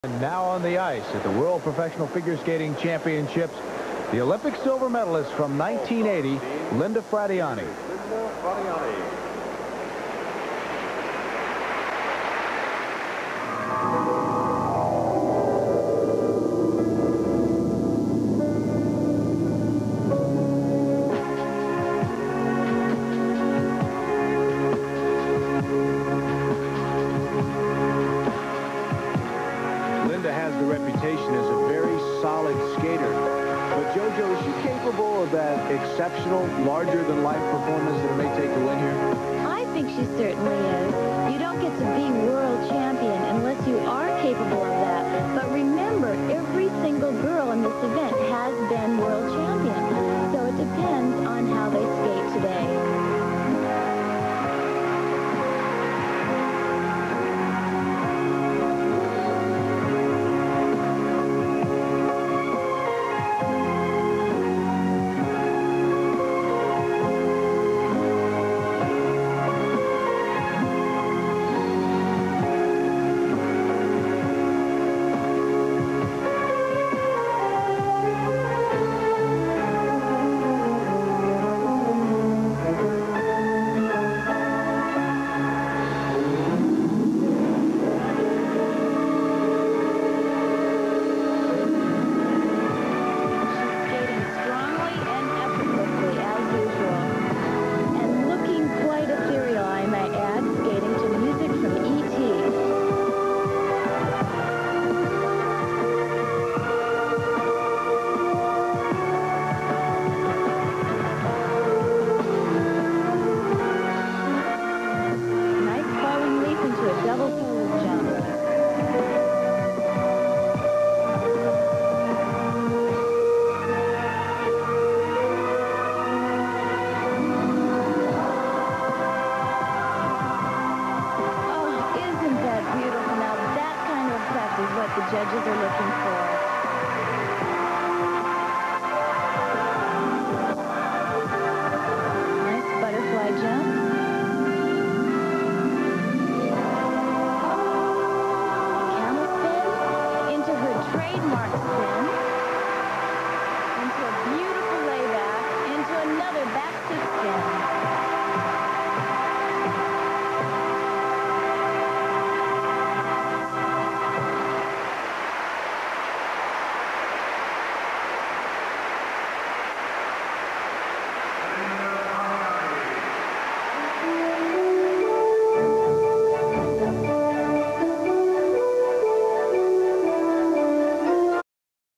And now on the ice at the World Professional Figure Skating Championships, the Olympic silver medalist from 1980, Linda Fratianne. Linda has the reputation as a very solid skater. But JoJo, is she capable of that exceptional, larger-than-life performance that it may take to win here? I think she certainly is. You don't get to be world champion unless you are capable of that. But remember, every single girl in this event has been world champion. So it depends on how they skate today. What the judges are looking for.